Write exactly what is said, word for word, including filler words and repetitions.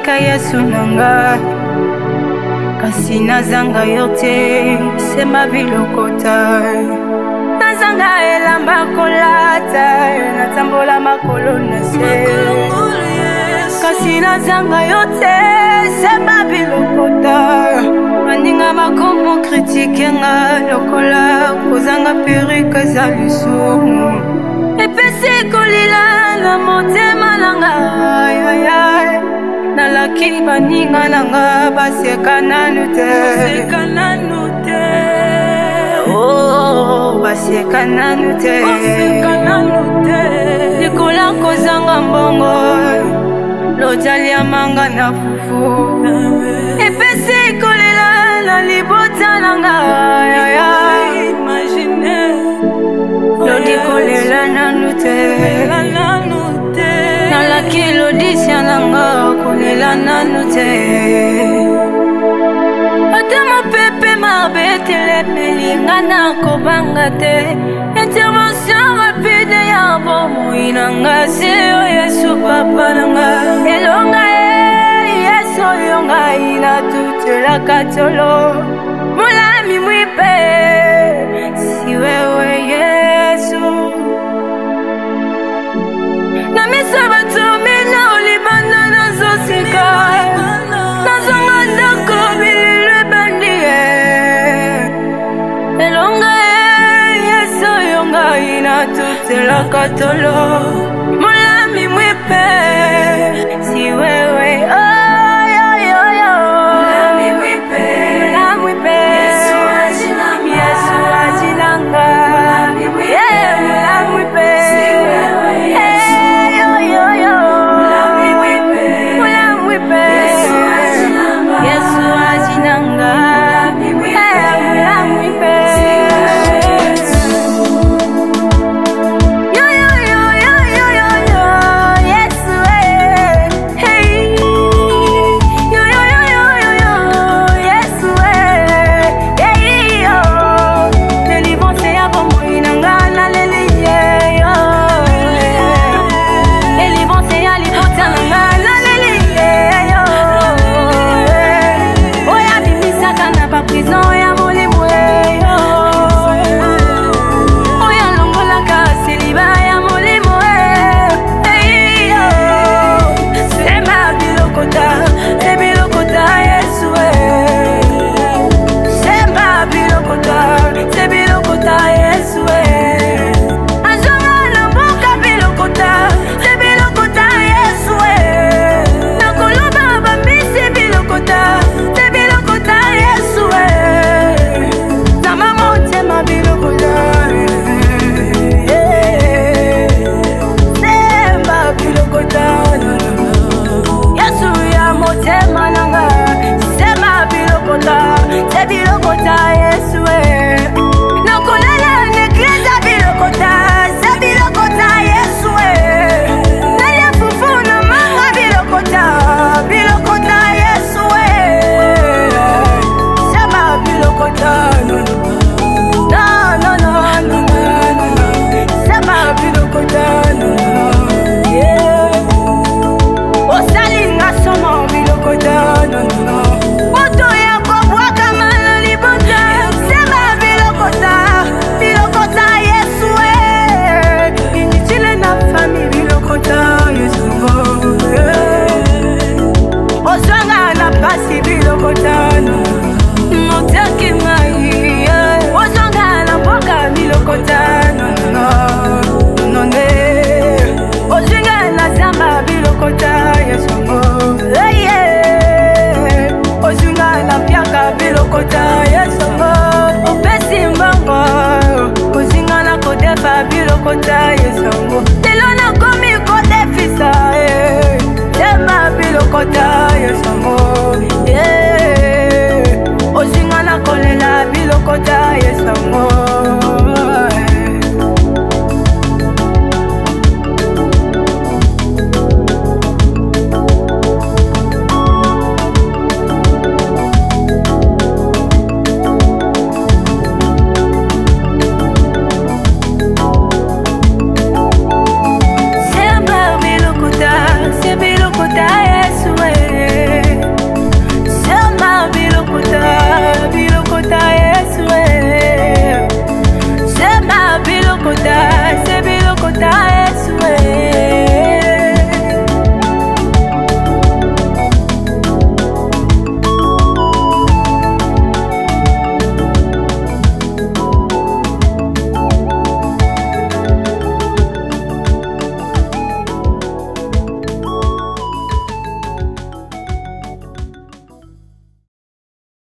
Napesika Yesu nanga kasi nazanga yote sema bilokota nazanga elamba kolata natambola makolo na se kasi nazanga yote sema bilokota maninga makombo kritike nga lokola kozanga perika za lisumu epesi kolila na motema nanga ayayay nalaki baninga nanga baseka nanu te baseka nanu te oh baseka nanu te baseka nanu te likola kozanga mbongo lojali amanga na fufu epesi kolela na libota nanga ayayay imagine lodikolela nanu te nanu te nalaki lodisia nanga kolela nanu te ata mopepe mabetele melinga na kobanga te intervention rapide ya bomoi nanga se o Yesu papa nanga elonga e Yesu yonga ina tutela katolo mulami mwipe si wewe Yesu na misaba tumina olibanda nazo sika nazo mandako bilile bandie elonga e Yesu yonga ina tutela katolo mulami mwipe si wewe oh yo yo yo mulami mwipe mulami mwipe Yesu ajinanga Yesu ajinanga mulami mwipe mulami mwipe si wewe yo yo yo mulami mwipe mulami mwipe Yesu ajinanga Yesu ajinanga mulami mwipe mulami mwipe yo yo yo yo yo yo yo Yesu eh hey yo yo yo yo yo yo Yesu eh hey yo delivrance ya bomoi nanga na leliye yo delivrance ya libota nanga na leliye yo oya bimisaka na ba prison ya molimo yo oya longolaka seliba ya molimo hey yo sema bilokota se bilokota Yesu eh sema bilokota se bilokota Yesu eh azonga na mboka bilokota se bilokota Yesu eh nakoloba bambisi bilokota se bilokota Yesu eh zama motema bilokota eh sema bilokota Yesu ya motema nanga sema bilokota se bilokota Yesu eh nakolela negleza bilokota se bilokota Yesu eh nalia fufu na manga bilokota bilokota Yesu eh sema bilokota no no no no no sema bilokota no yeah osalinga somo bilokota no no moto ya kobwaka malo libota sema bilokota bilokota Yesu eh initile na fami bilokota Yesu eh ozwanga na pasi bilokota no motaki mai ozwanga na mboka bilokota no no no ne ozwanga na zamba bilokota Yesu eh yeah ozwanga na piaka bilokota Yesu opesi mbongo ozwanga na kodefa bilokota Yesu lelo na komi kodefisa eh sema bilokota Yesu yeah ozwanga na kolela bilokota Yesu